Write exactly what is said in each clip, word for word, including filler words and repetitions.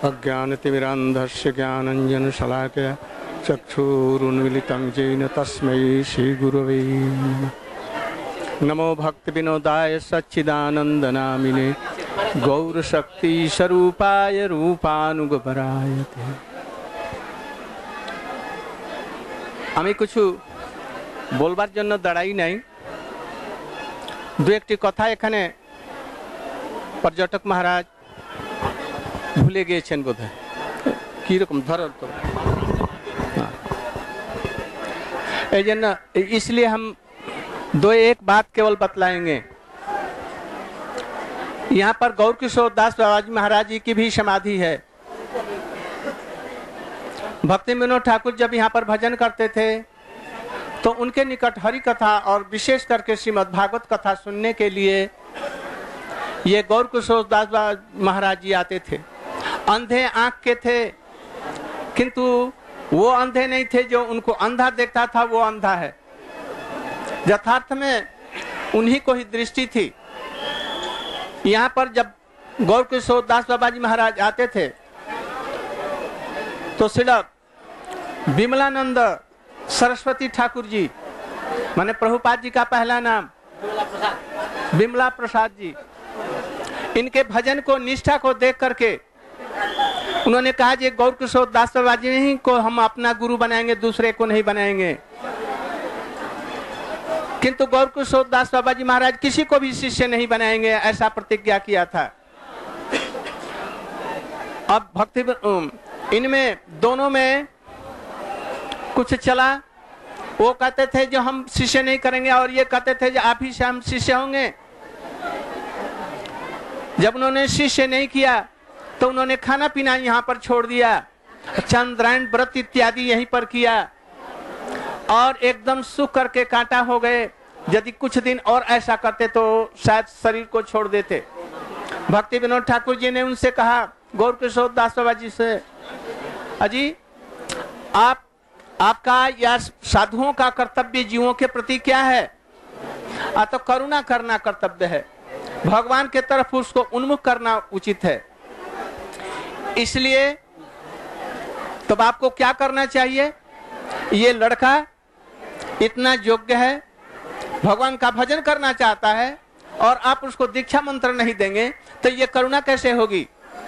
अज्ञानतिमिरान्धस्य ज्ञानञ्जनशलाकया चक्षुरुन्मीलितं येन तस्मै श्रीगुरवे नमः। नमो भक्तिविनोदाय सच्चिदानन्दनामिने गौरशक्तिस्वरूपाय रूपानुगपराय ते। আমি কিছু বলবার জন্য দাঁড়াই নাই, দু একটি কথা এখানে পর্যটক মহারাজ ভুলে গিয়েছেন বোধহয়। কি রকম ধরো তো এই জন্য इसलिए हम दो एक बात केवल बतलाएंगे। यहाँ पर गौर किशोर दास बाबा जी महाराज जी की भी समाधि है। भक्ति विनोद ठाकुर जब यहाँ पर भजन करते थे तो उनके निकट हरि कथा और विशेष करके श्रीमद् भागवत कथा सुनने के लिए ये गौर किशोर दास बाबा महाराज जी आते थे। अंधे आंख के थे, किंतु वो अंधे नहीं थे जो उनको अंधा देखता था, वो अंधा है। यथार्थ में उन्हीं को ही दृष्टि थी। यहाँ पर जब गौर किशोर दास बाबा जी महाराज आते थे तो सिर्फ विमलानंद सरस्वती ठाकुर जी, माने प्रभुपाद जी का पहला नाम विमला प्रसाद जी, इनके भजन को निष्ठा को देख करके उन्होंने कहा जी गौर किशोर दास बाबा जी ही को हम अपना गुरु बनाएंगे, दूसरे को नहीं बनाएंगे। किंतु गौर किशोर दास बाबा जी महाराज किसी को भी शिष्य नहीं बनाएंगे, ऐसा प्रतिज्ञा किया था। अब भक्ति इनमें दोनों में कुछ चला। वो कहते थे जो हम शिष्य नहीं करेंगे और ये कहते थे जो आप ही से हम शिष्य होंगे। जब उन्होंने शिष्य नहीं किया तो उन्होंने खाना पीना यहाँ पर छोड़ दिया, चंद्रायण व्रत इत्यादि यहीं पर किया और एकदम सुख करके कांटा हो गए। यदि कुछ दिन और ऐसा करते तो शायद शरीर को छोड़ देते। भक्ति विनोद ठाकुर जी ने उनसे कहा, गौर किशोर दास बाबा जी से, अजी आप आपका या साधुओं का कर्तव्य जीवों के प्रति क्या है? आ तो करुणा करना कर्तव्य है, भगवान के तरफ उसको उन्मुख करना उचित है। इसलिए तब तो आपको क्या करना चाहिए? ये लड़का इतना योग्य है, भगवान का भजन करना चाहता है और आप उसको दीक्षा मंत्र नहीं देंगे तो ये करुणा कैसे होगी?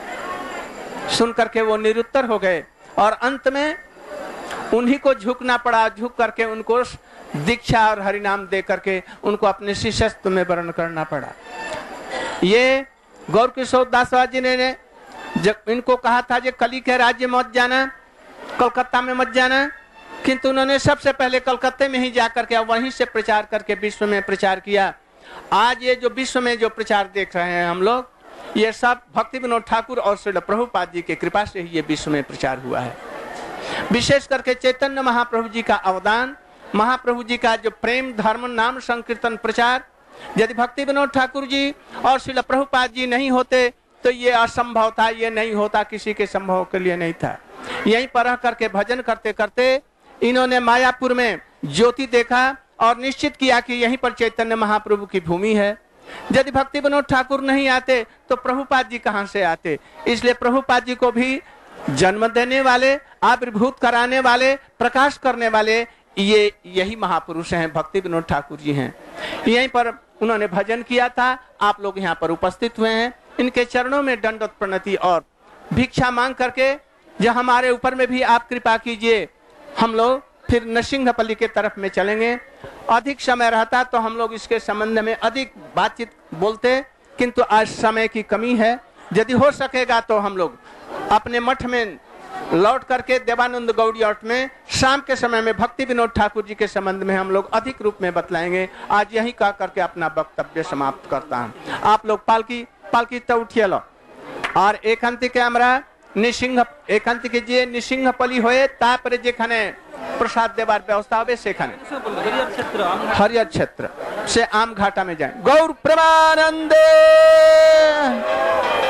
सुन करके वो निरुत्तर हो गए और अंत में उन्हीं को झुकना पड़ा। झुक करके उनको दीक्षा और हरिनाम दे करके उनको अपने शिष्यत्व में वर्ण करना पड़ा। ये गौर किशोर दास बाबा जी ने जब इनको कहा था कि कली के राज्य मत जाना, कलकत्ता में मत जाना, किंतु उन्होंने सबसे पहले कलकत्ते में ही जाकर के वहीं से प्रचार करके विश्व में प्रचार किया। आज ये जो विश्व में जो प्रचार देख रहे हैं हम लोग, ये सब भक्ति विनोद ठाकुर और श्रील प्रभुपाद जी के कृपा से ही ये विश्व में प्रचार हुआ है। विशेष करके चैतन्य महाप्रभु जी का अवदान, महाप्रभु जी का जो प्रेम धर्म नाम संकीर्तन प्रचार, यदि भक्ति विनोद ठाकुर जी और श्रील प्रभुपाद जी नहीं होते तो ये असंभव था, ये नहीं होता, किसी के संभव के लिए नहीं था। यहीं पर रह करके भजन करते करते इन्होंने मायापुर में ज्योति देखा और निश्चित किया कि यहीं पर चैतन्य महाप्रभु की भूमि है। यदि भक्ति विनोद ठाकुर नहीं आते तो प्रभुपाद जी कहां से आते? इसलिए प्रभुपाद जी को भी जन्म देने वाले, आविर्भूत कराने वाले, प्रकाश करने वाले ये यही महापुरुष हैं, भक्ति विनोद ठाकुर जी हैं। यहीं पर उन्होंने भजन किया था, आप लोग यहाँ पर उपस्थित हुए हैं। इनके चरणों में दंडवत प्रणति और भिक्षा मांग करके जो हमारे ऊपर में भी आप कृपा कीजिए। हम लोग फिर नरसिंहपल्ली के तरफ में चलेंगे। अधिक समय रहता तो हम लोग इसके संबंध में अधिक बातचीत बोलते, किंतु आज समय की कमी है। यदि हो सकेगा तो हम लोग अपने मठ में लौट करके देवानंद गौड़ी मठ में शाम के समय में भक्ति विनोद ठाकुर जी के संबंध में हम लोग अधिक रूप में बतलाएंगे। आज यही कह करके अपना वक्तव्य समाप्त करता हूँ। आप लोग पालकी पालकी तो उठिए लो और एकांतिके আমরা নিসিংহ একান্তিকে যে নিসিংহপল্লী হয়ে তারপরে যেখানে প্রসাদ দেবার ব্যবস্থা হবে সেখানে হরিহর क्षेत्र से आम घाटा में जाए। गौर प्रेमानंदे।